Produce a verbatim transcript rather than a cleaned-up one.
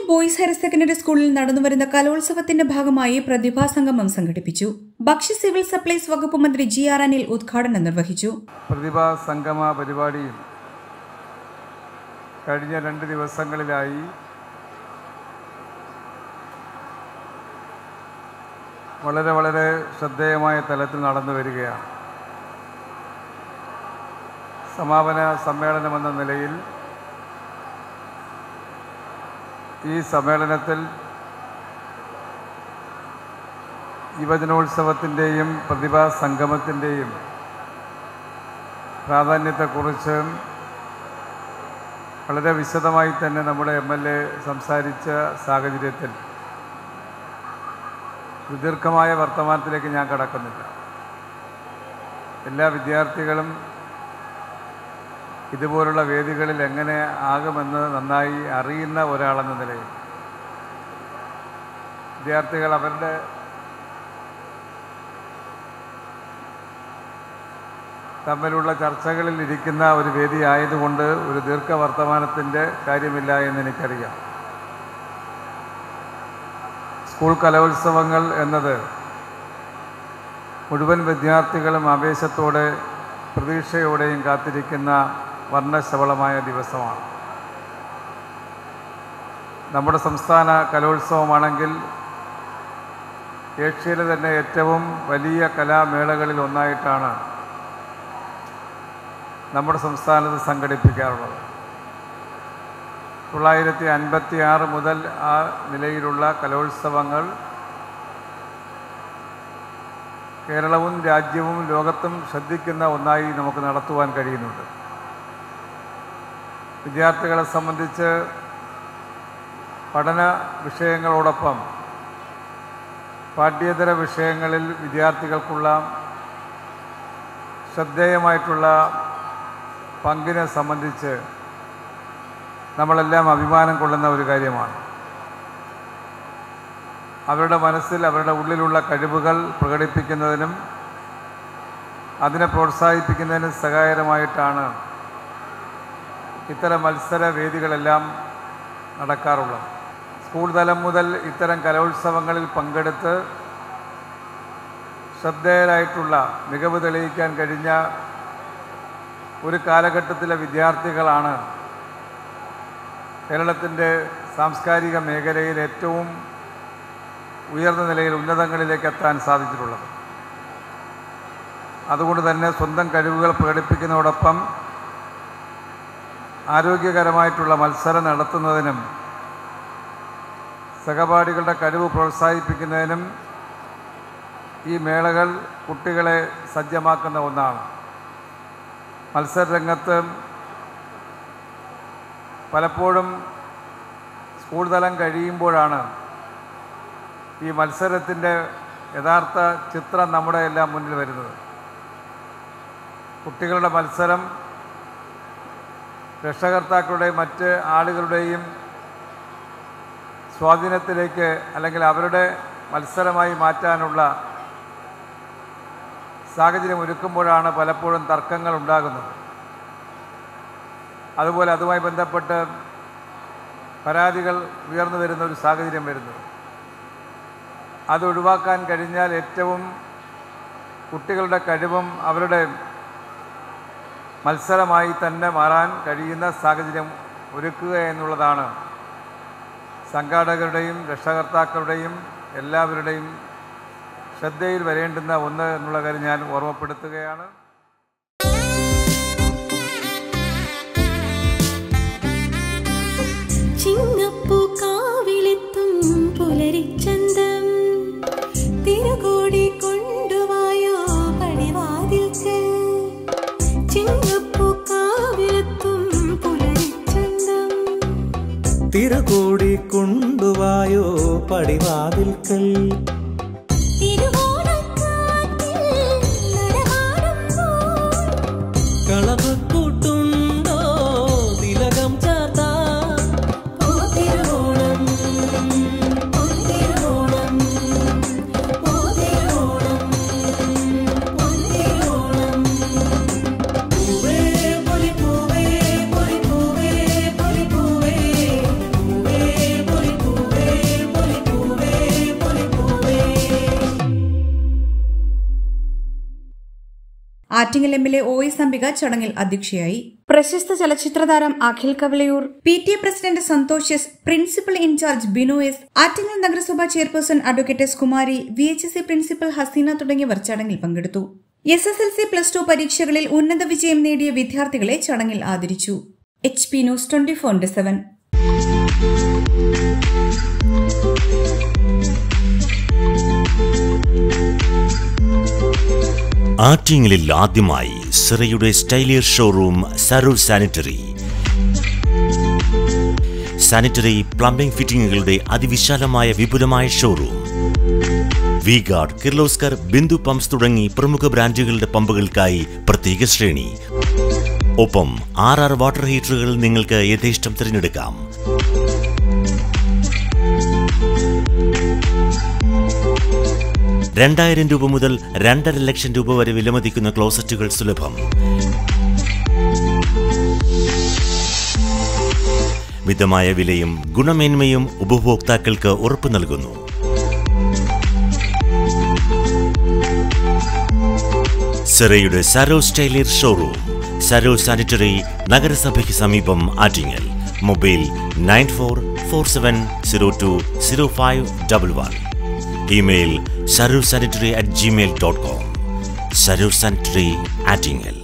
Boys higher secondary സ്കൂളിൽ നടന്നുവരുന്ന കലോത്സവത്തിന്റെ ഭാഗമായി പ്രതിഭാസംഗമം സംഘടിപ്പിച്ചു. ഭക്ഷ്യ സിവിൽ സപ്ലൈസ് വകുപ്പ് മന്ത്രി ജി ആർ അനിൽ ഉദ്ഘാടനം നിർവഹിച്ചു. പ്രതിഭാസംഗമ പരിപാടിയിൽ കഴിഞ്ഞ രണ്ട് ദിവസങ്ങളിലായി വളരെ വളരെ ശ്രദ്ധേയമായ തലത്തിൽ നടന്നു വരികയാണ്. സമാപന സമ്മേളനമെന്ന നിലയിൽ ഈ സമ്മേളനത്തിൽ യുവജനോത്സവത്തിൻ്റെയും പ്രതിഭാ സംഗമത്തിൻ്റെയും പ്രാധാന്യത്തെക്കുറിച്ച് വളരെ വിശദമായി തന്നെ നമ്മുടെ എം എൽ എ സംസാരിച്ച സാഹചര്യത്തിൽ ദീർഘമായ വർത്തമാനത്തിലേക്ക് ഞാൻ കടക്കുന്നില്ല. എല്ലാ വിദ്യാർത്ഥികളും ഇതുപോലുള്ള വേദികളിൽ എങ്ങനെ ആകുമെന്ന് നന്നായി അറിയുന്ന ഒരാളെന്ന നിലയിൽ വിദ്യാർത്ഥികൾ അവരുടെ തമ്മിലുള്ള ചർച്ചകളിൽ ഇരിക്കുന്ന ഒരു വേദി ആയതുകൊണ്ട് ഒരു ദീർഘവർത്തമാനത്തിൻ്റെ കാര്യമില്ല എന്ന് എനിക്കറിയാം. സ്കൂൾ കലോത്സവങ്ങൾ എന്നത് മുഴുവൻ വിദ്യാർത്ഥികളും ആവേശത്തോടെ പ്രതീക്ഷയോടെയും കാത്തിരിക്കുന്ന വർണ്ണശബളമായ ദിവസമാണ്. നമ്മുടെ സംസ്ഥാന കലോത്സവമാണെങ്കിൽ ഏഷ്യയിലെ തന്നെ ഏറ്റവും വലിയ കലാമേളകളിൽ ഒന്നായിട്ടാണ് നമ്മുടെ സംസ്ഥാനത്ത് സംഘടിപ്പിക്കാറുള്ളത്. തൊള്ളായിരത്തി അൻപത്തി ആറ് മുതൽ ആ നിലയിലുള്ള കലോത്സവങ്ങൾ കേരളവും രാജ്യവും ലോകത്തും ശ്രദ്ധിക്കുന്ന ഒന്നായി നമുക്ക് നടത്തുവാൻ കഴിയുന്നുണ്ട്. വിദ്യാർത്ഥികളെ സംബന്ധിച്ച് പഠന വിഷയങ്ങളോടൊപ്പം പാഠ്യേതര വിഷയങ്ങളിൽ വിദ്യാർത്ഥികൾക്കുള്ള ശ്രദ്ധേയമായിട്ടുള്ള പങ്കിനെ സംബന്ധിച്ച് നമ്മളെല്ലാം അഭിമാനം കൊള്ളുന്ന ഒരു കാര്യമാണ്. അവരുടെ മനസ്സിൽ അവരുടെ ഉള്ളിലുള്ള കഴിവുകൾ പ്രകടിപ്പിക്കുന്നതിനും അതിനെ പ്രോത്സാഹിപ്പിക്കുന്നതിനും സഹായകരമായിട്ടാണ് ഇത്തരം മത്സര വേദികളെല്ലാം നടക്കാറുള്ളത്. സ്കൂൾ തലം മുതൽ ഇത്തരം കലോത്സവങ്ങളിൽ പങ്കെടുത്ത് ശ്രദ്ധേയരായിട്ടുള്ള മികവ് തെളിയിക്കാൻ കഴിഞ്ഞ ഒരു കാലഘട്ടത്തിലെ വിദ്യാർത്ഥികളാണ് കേരളത്തിൻ്റെ സാംസ്കാരിക മേഖലയിൽ ഏറ്റവും ഉയർന്ന നിലയിൽ ഉന്നതങ്ങളിലേക്ക് എത്താൻ സാധിച്ചിട്ടുള്ളത്. അതുകൊണ്ട് തന്നെ സ്വന്തം കഴിവുകൾ പ്രകടിപ്പിക്കുന്നതോടൊപ്പം ആരോഗ്യകരമായിട്ടുള്ള മത്സരം നടത്തുന്നതിനും സഹപാഠികളുടെ കഴിവ് പ്രോത്സാഹിപ്പിക്കുന്നതിനും ഈ മേളകൾ കുട്ടികളെ സജ്ജമാക്കുന്ന ഒന്നാണ്. മത്സരരംഗത്ത് പലപ്പോഴും സ്കൂൾ തലം കഴിയുമ്പോഴാണ് ഈ മത്സരത്തിൻ്റെ യഥാർത്ഥ ചിത്രം നമ്മുടെ എല്ലാം മുന്നിൽ വരുന്നത്. കുട്ടികളുടെ മത്സരം രക്ഷകർത്താക്കളുടെയും മറ്റ് ആളുകളുടെയും സ്വാധീനത്തിലേക്ക് അല്ലെങ്കിൽ അവരുടെ മത്സരമായി മാറ്റാനുള്ള സാഹചര്യം ഒരുക്കുമ്പോഴാണ് പലപ്പോഴും തർക്കങ്ങൾ ഉണ്ടാകുന്നത്. അതുപോലെ അതുമായി ബന്ധപ്പെട്ട് പരാതികൾ ഉയർന്നു വരുന്ന ഒരു സാഹചര്യം വരുന്നത്. അത് ഒഴിവാക്കാൻ കഴിഞ്ഞാൽ ഏറ്റവും കുട്ടികളുടെ കഴിവും അവരുടെ മത്സരമായി തന്നെ മാറാൻ കഴിയുന്ന സാഹചര്യം ഒരുക്കുക എന്നുള്ളതാണ് സംഘാടകരുടെയും രക്ഷകർത്താക്കളുടെയും എല്ലാവരുടെയും ശ്രദ്ധയിൽ വരേണ്ടുന്ന ഒന്ന് എന്നുള്ള കാര്യം ഞാൻ ഓർമ്മപ്പെടുത്തുകയാണ്. തിരുകോടി കൊണ്ടുവായോ പടിവാതിൽക്കൽ കളപക്കൂട്ടുണ്ടോ തിലകം ചാത്താ പൂവേ Attingal M L A O S Ambika ചടങ്ങിൽ അധ്യക്ഷയായി. പ്രശസ്ത ചലച്ചിത്രതാരം Akhil Kavalayoor, P T A president Santhosh S, principal in charge Binu S, Attingal നഗരസഭാ chairperson advocate S Kumari, V H S C principal Haseena തുടങ്ങിയവർ ചടങ്ങിൽ പങ്കെടുത്തു. S S L C plus two പരീക്ഷകളിൽ ഉന്നത വിജയം നേടിയ വിദ്യാർത്ഥികളെ ചടങ്ങിൽ ആദരിച്ചു. H P news twenty four into seven. ആറ്റിങ്ങലിൽ ആദ്യമായി സിറയുടെ സ്റ്റൈലിയർ showroom Sarur sanitary. Sanitary plumbing ഫിറ്റിംഗുകളുടെ അതിവിശാലമായ വിപുലമായ showroom. V guard, Kirloskar, Bindu pumps തുടങ്ങി പ്രമുഖ ബ്രാൻഡുകളുടെ പമ്പുകൾക്കായി പ്രത്യേക ശ്രേണി. ഒപ്പം ആർ ആർ വാട്ടർ ഹീറ്ററുകൾ നിങ്ങൾക്ക് യഥേഷ്ടം തിരഞ്ഞെടുക്കാം. രണ്ടായിരം രൂപ മുതൽ രണ്ടര ലക്ഷം രൂപ വരെ വിലമതിക്കുന്ന ക്ലോസറ്റുകൾ സുലഭം. മിതമായ വിലയും ഗുണമേന്മയും ഉപഭോക്താക്കൾക്ക് ഉറപ്പു നൽകുന്നു. സിറയുടെ സരോ സ്റ്റൈലിയർ ഷോറൂം, സരോ സാനിറ്ററി, നഗരസഭയ്ക്ക് സമീപം, Attingal. Mobile nine four four seven zero two zero five double one. Email sarursanitary at gmail dot com. Sarur Sanitary, Attingel.